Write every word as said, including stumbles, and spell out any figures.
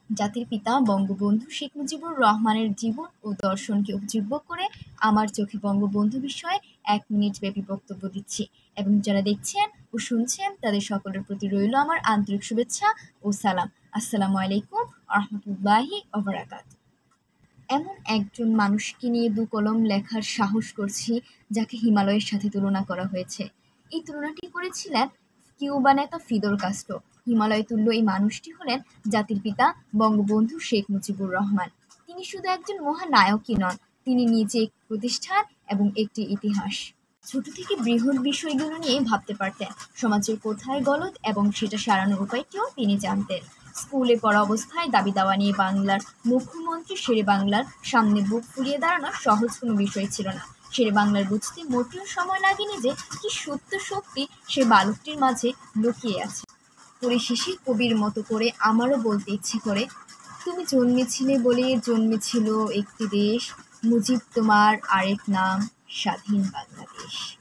জাতির পিতা বঙ্গবন্ধু শেখ মুজিবুর রহমানের জীবন ও দর্শনকে উপজীব্য করে আমার চোখে বঙ্গবন্ধু বিষয়ে এক মিনিটব্যাপী বক্তব্য দিচ্ছি এবং যারা দেখছেন ও শুনছেন তাদের সকলের প্রতি রইল আমার আন্তরিক শুভেচ্ছা ও সালাম। আসসালামু আলাইকুম আহমতুল্লাহি ওবারাকাত। এমন একজন মানুষকে নিয়ে দু কলম লেখার সাহস করছি যাকে হিমালয়ের সাথে তুলনা করা হয়েছে। এই তুলনাটি করেছিলেন কিউবা নেতা ফিদেল কাস্ট্রো। হিমালয় তুল্য এই মানুষটি হলেন জাতির পিতা বঙ্গবন্ধু শেখ মুজিবুর রহমান। তিনি শুধু একজন মহানায়কই নন, তিনি নিজে এক প্রতিষ্ঠান এবং একটি ইতিহাস। ছোট থেকে বৃহৎ বিষয়গুলো নিয়ে ভাবতে পারতেন, সমাজের কোথায় গলদ এবং সেটা সারানোর উপায়টিও তিনি জানতেন। স্কুলে পড়া অবস্থায় দাবি দাওয়া নিয়ে বাংলার মুখ্যমন্ত্রী শেরে বাংলার সামনে বুক ফুলিয়ে দাঁড়ানো সহজ কোনো বিষয় ছিল না। শেরে বাংলার বুঝতে মোটেও সময় লাগেনি যে কি সত্য শক্তি সে বালকটির মাঝে লুকিয়ে আছে। পরিশেষে কবির মতো করে আমারও বলতে ইচ্ছে করে, তুমি জন্মেছিলে বলে জন্মেছিল একটি দেশ, মুজিব তোমার আরেক নাম, স্বাধীন বাংলাদেশ।